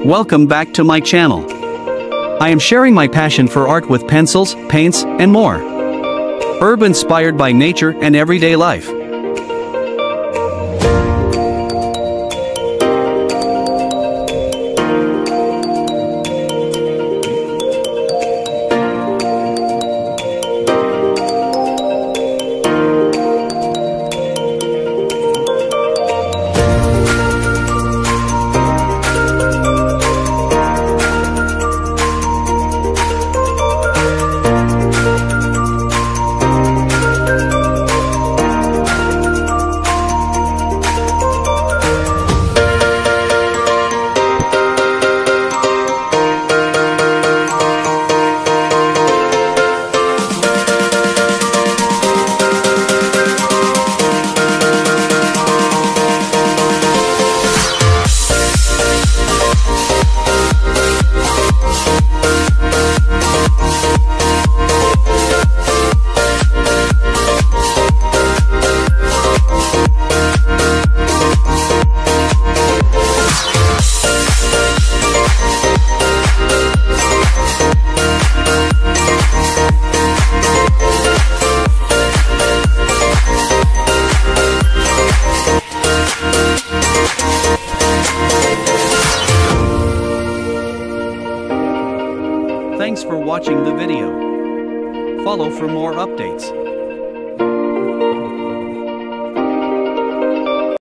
Welcome back to my channel. I am sharing my passion for art with pencils, paints, and more. Herb inspired by nature and everyday life. Thanks for watching the video. Follow for more updates.